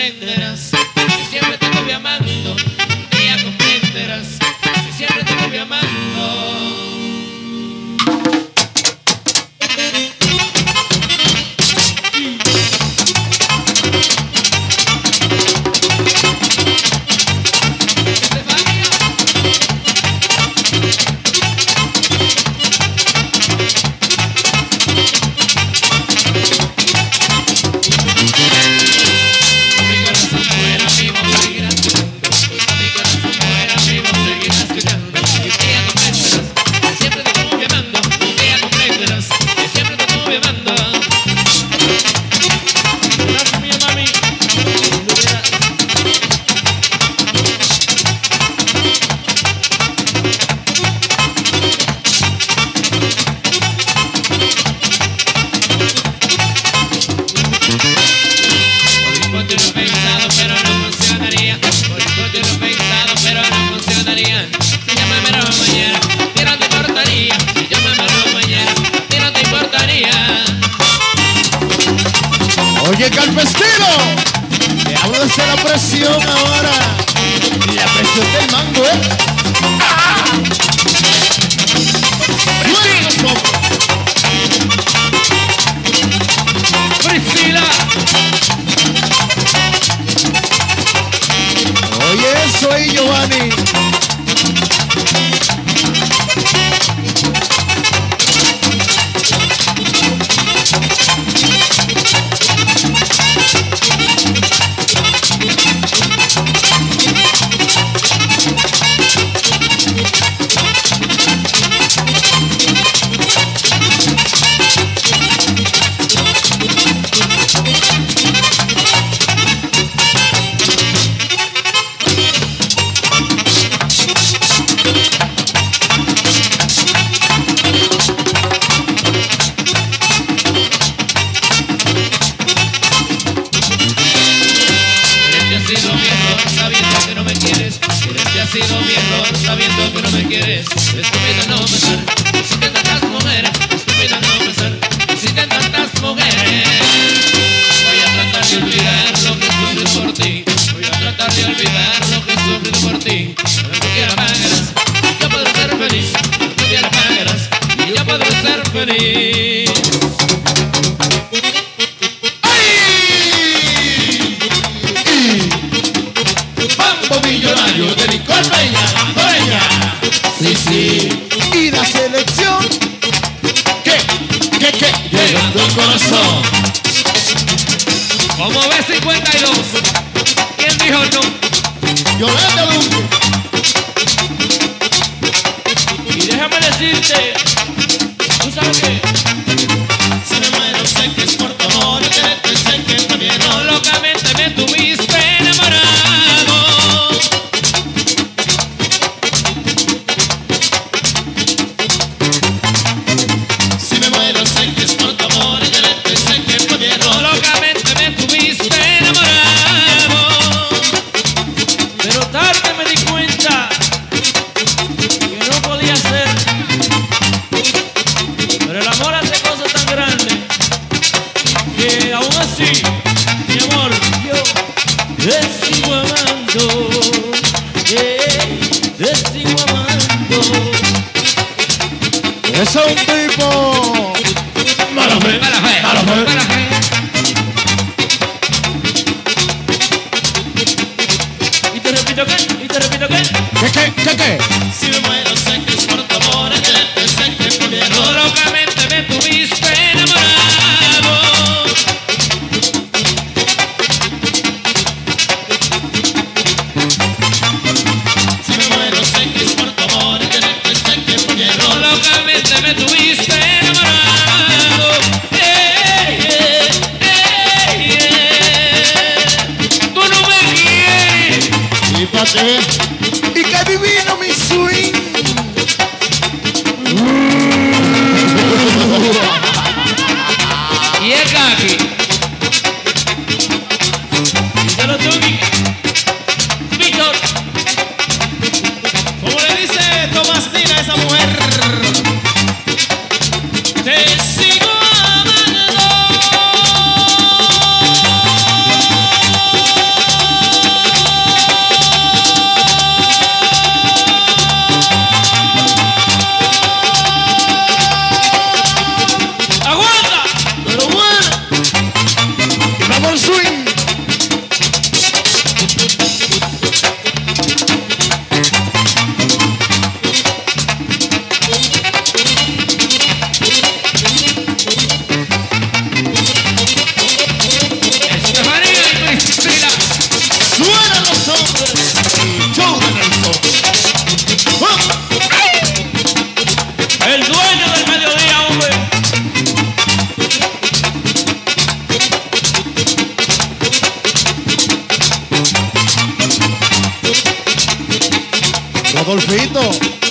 comprenderás que siempre te estuve amando. Un día comprenderás que siempre te estuve amando. Oye, Campesino, te hablo desde la presión ahora. La presión del mango, ¿eh? ¡Ah! Priscila. Oye, eso ahí, Giovanni. Ha sido mi error sabiendo que no me quieres. Estúpida no pensar, existen tantas mujeres. Estúpida no pensar, existen tantas mujeres. Voy a tratar de olvidar lo que he sufrido por ti. Voy a tratar de olvidar lo que he sufrido por ti. Pero tú quieras pagarás, yo podré ser feliz. Tú quieras pagarás, y yo podré ser feliz. Millonario de licor Peña. Sí, sí. Y la selección. ¿Qué? Llegando al corazón. Como B52. ¿Quién dijo no? Yolanda Duque. Y déjame decirte, ¿tú sabes qué? Si me muero sé que es por tu amor, que sé que también no. Locamente me tuviste enamorado. Golfito.